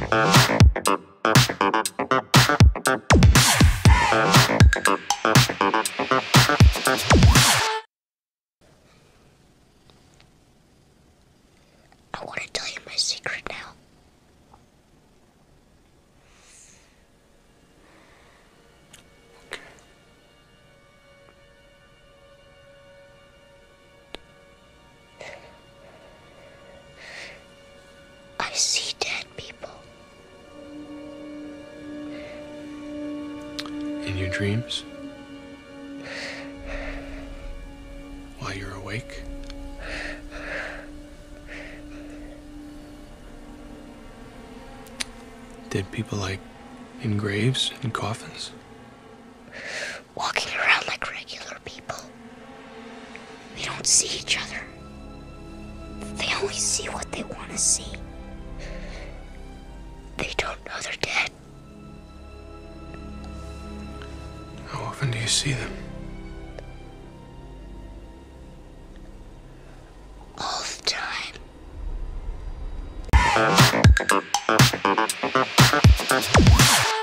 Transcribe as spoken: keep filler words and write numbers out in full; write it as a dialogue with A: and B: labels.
A: I want to tell you my secret now. I see dead people.
B: In your dreams? While you're awake? Dead people like in graves and coffins?
A: Walking around like regular people. They don't see each other. They only see what they want to see. They don't know they're dead.
B: How often do you see them?
A: All the time.